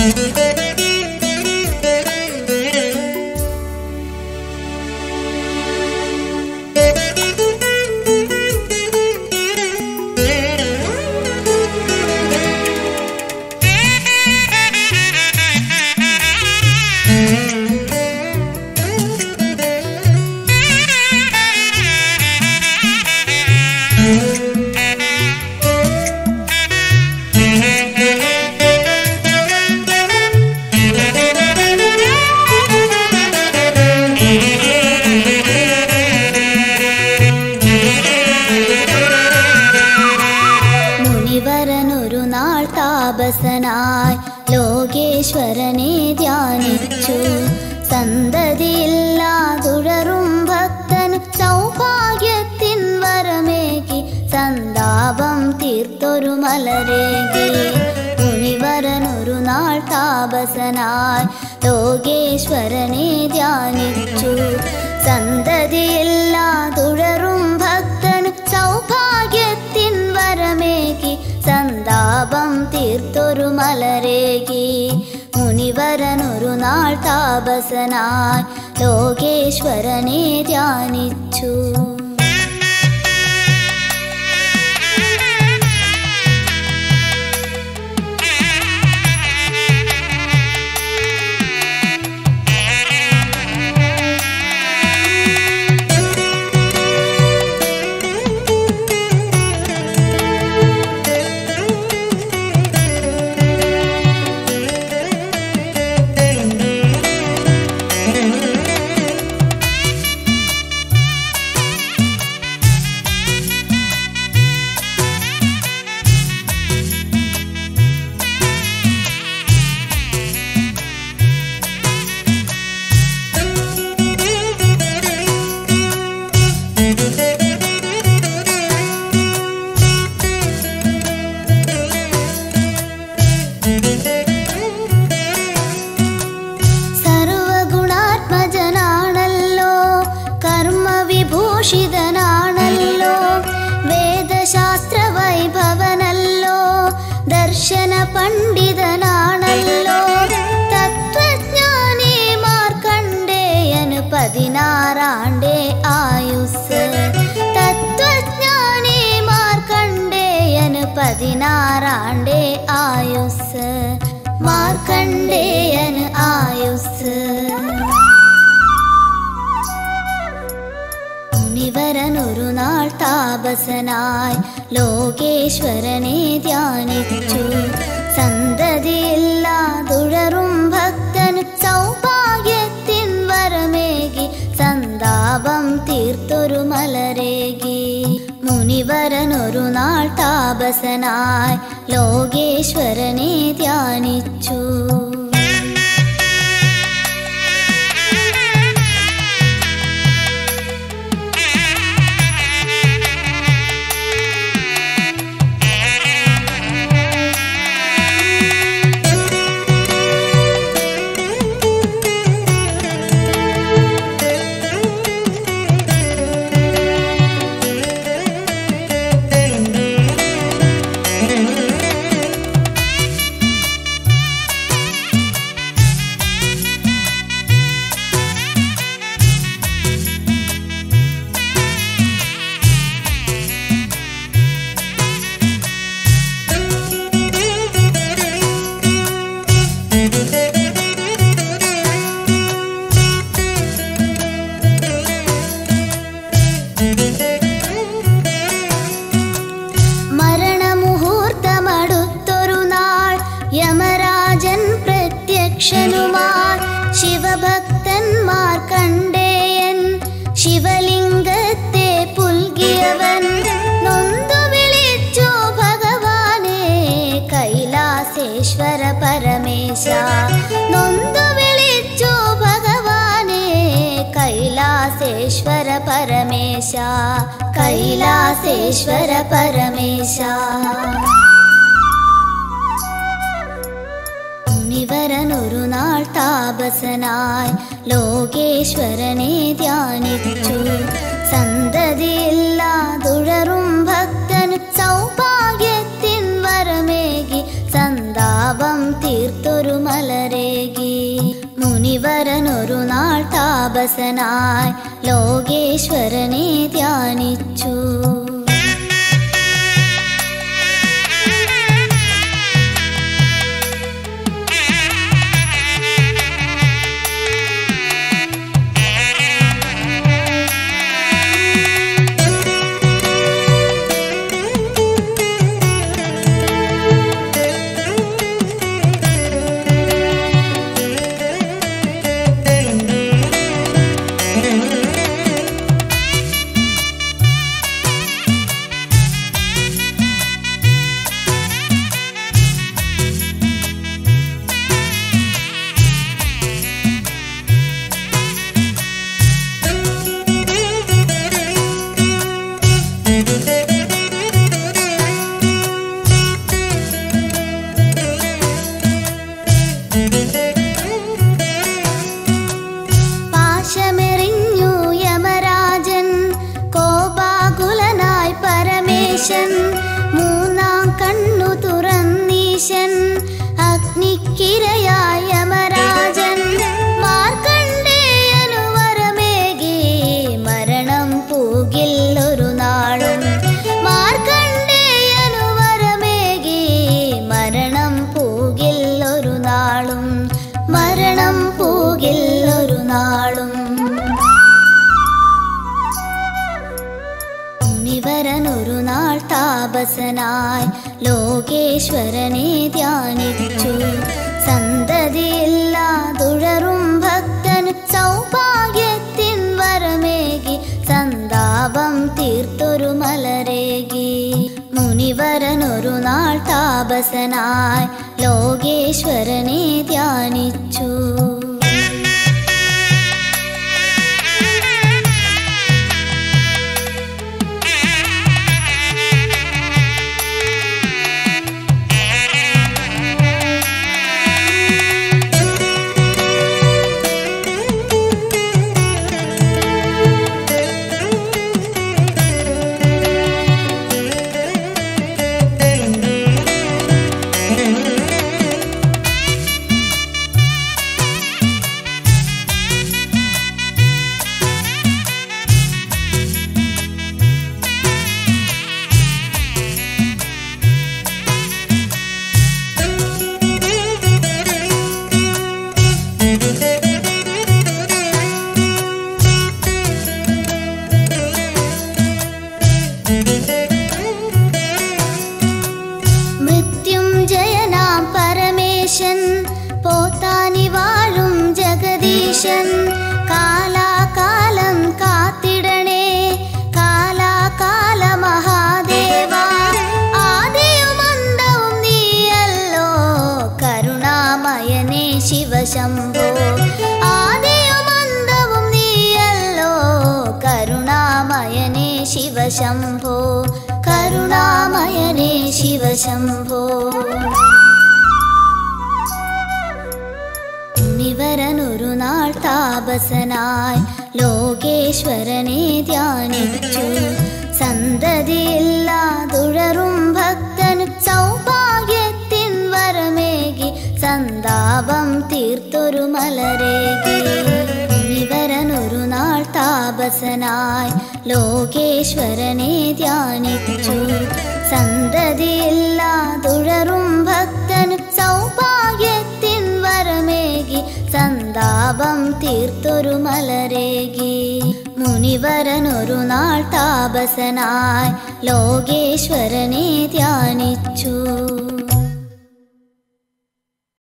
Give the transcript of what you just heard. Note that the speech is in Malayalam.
താപസനായി ലോകേശ്വരനെ ധ്യാനിച്ചു. സന്തതിയില്ലാതുഴറും ഭക്തൻ സൗഭാഗ്യത്തിൻ വരമേകി സന്താപം തീർത്തൊരു മലരേകി. മുനിവരനൊരു നാൾ താപസനായി ലോകേശ്വരനെ ധ്യാനിച്ചു. സന്തതിയില്ലാതുഴറും ഭക്തൻ സൗഭാഗ്യത്തിൻ വരമേകി സന്താപം തീർത്തൊരു മലരേകി. മുനിവരനൊരു നാൾ താപസനായി ലോകേശ്വരനെ ധ്യാനിച്ചു. സർവഗുണാത്മജനാണല്ലോ, കർമ്മവിഭൂഷിതനാണല്ലോ, വേദശാസ്ത്ര വൈഭവനല്ലോ, ദർശന പണ്ഡിതനാണല്ലോ. തത്വജ്ഞാനി മാർക്കണ്ഡേയന് 16 ആയുസ്. തത്വജ്ഞാനി മാർക്കണ്ഡേയന് 16 ആയുസ്. മാർക്കണ്ഡേയന് ആയുസ്. മുനിവരനൊരു നാൾ താപസനായി ലോകേശ്വരനെ ധ്യാനിച്ചു. സന്തതിയില്ലാതുഴറും ഭക്തൻ സൗഭാഗ്യത്തിൻ വരമേകി സന്താപം തീർത്തൊരു മലരേകി. മുനിവരനൊരു നാൾ താപസനായി ലോകേശ്വരനെ ധ്യാനിച്ചു. മരണമുഹൂർത്തമടുത്തൊരു നാൾ യമരാജൻ പ്രത്യക്ഷനുമായി ശിവഭക്തൻ മാർക്കണ്ഡേയൻ ശിവലിംഗത്തെ പുൽകിയവൻ നൊന്തു വിളിച്ചു ഭഗവാനെ കൈലാസേശ്വര പരമേശ. നൊന്തു വിളിച്ചു ഭഗവാനെ കൈലാസേശ്വര പരമേശ. കൈലാസേശ്വര പരമേശ. മുനിവരനൊരു നാൾ താപസനായി ലോകേശ്വരനെ ധ്യാനിച്ചു. സന്തതിയില്ലാതുഴറും ഭക്തൻ സൗഭാഗ്യത്തിൻ വരമേകി സന്താപം തീർത്തൊരു മല മുനിവരനൊരു നാൾ താപസനായി ലോകേശ്വരനെ ധ്യാനിച്ചു. പാശമെറിഞ്ഞു യമരാജൻ കോപാകുലനായി പരമേശൻ. മൂന്നാം കണ്ണു തുറന്നീശൻ അഗ്നിക്കിരയായ യമരാജൻ. മാർക്കണ്ഡേയനു വരമേകി മരണം പൂകില്ലൊരു നാളും. മാർക്കണ്ഡേയനു വരമേകി മരണം പൂകില്ലൊരു നാളും. മരണം പൂകില്ലൊരു നാളും. മുനിവരനൊരു നാൾ താപസനായി ലോകേശ്വരനെ ധ്യാനിച്ചു. സന്തതിയില്ലാതുഴറും ഭക്തന് സൗഭാഗ്യത്തിൻ വരമേകി സന്താപം തീർത്തൊരു മലരേകി. മുനിവരനൊരു നാൾ താപസനായി ലോകേശ്വരനെ ധ്യാനിച്ചു. മൃത്യുഞ്ജയനാം പരമേശൻ പോത്താനി വാഴും ജഗദീശൻ. കാലാകാലം കാത്തിടണേ കാലാകാല മഹാദേവ. ആദിയുമന്തവും നീയല്ലോ കരുണാമയനേ ശിവശംഭോ. ആദിയുമന്തവും നീയല്ലോ കരുണാമയനേ ശിവശംഭോ. കരുണാമയനേ ശിവശംഭോ. മുനിവരനൊരു നാൾ താപസനായി ലോകേശ്വരനെ ധ്യാനിച്ചു. സന്തതിയില്ലാതുഴറും ഭക്തന് സൗഭാഗ്യത്തിൻ വരമേകി സന്താപം തീർത്തൊരു മലരേകി. മുനിവരനൊരു നാൾ താപസനായി ലോകേശ്വരനെ ധ്യാനിച്ചു. സന്തതിയില്ലാതുഴറും ഭക്തന് സൗഭാഗ്യത്തിൻ വരമേകി സന്താപം തീർത്തൊരു മലരേകി. മുനിവരനൊരു നാൾ താപസനായി ലോകേശ്വരനെ ധ്യാനിച്ചു.